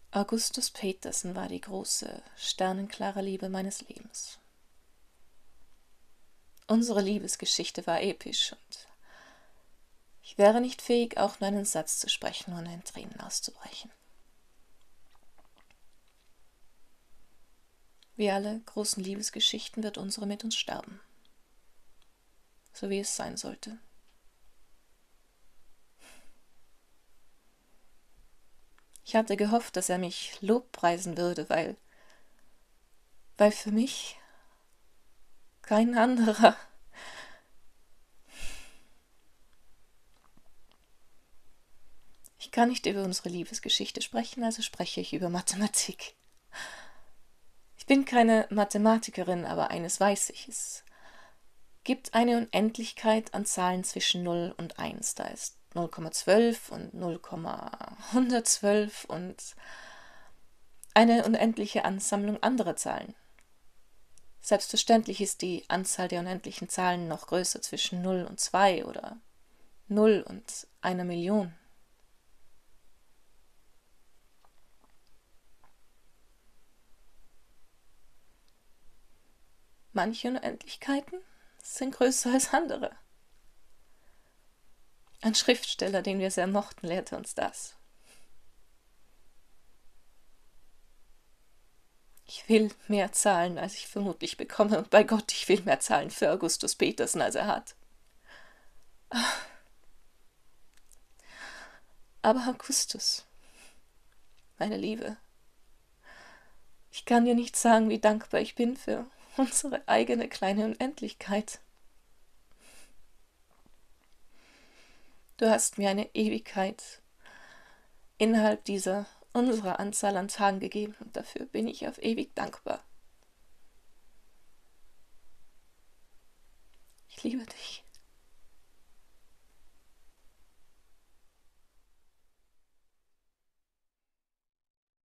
Augustus Petersen war die große, sternenklare Liebe meines Lebens. Unsere Liebesgeschichte war episch und ich wäre nicht fähig, auch nur einen Satz zu sprechen, ohne in Tränen auszubrechen. Wie alle großen Liebesgeschichten wird unsere mit uns sterben, so wie es sein sollte. Ich hatte gehofft, dass er mich lobpreisen würde, weil für mich kein anderer. Ich kann nicht über unsere Liebesgeschichte sprechen, also spreche ich über Mathematik. Ich bin keine Mathematikerin, aber eines weiß ich: Es gibt eine Unendlichkeit an Zahlen zwischen 0 und 1. Da ist 0,12 und 0,112 und eine unendliche Ansammlung anderer Zahlen. Selbstverständlich ist die Anzahl der unendlichen Zahlen noch größer zwischen 0 und 2 oder 0 und 1 Million. Manche Unendlichkeiten sind größer als andere. Ein Schriftsteller, den wir sehr mochten, lehrte uns das. Ich will mehr zahlen, als ich vermutlich bekomme, und bei Gott, ich will mehr zahlen für Augustus Petersen, als er hat. Aber Augustus, meine Liebe, ich kann dir nicht sagen, wie dankbar ich bin für unsere eigene kleine Unendlichkeit. Du hast mir eine Ewigkeit innerhalb unserer Anzahl an Tagen gegeben, und dafür bin ich auf ewig dankbar. Ich liebe dich.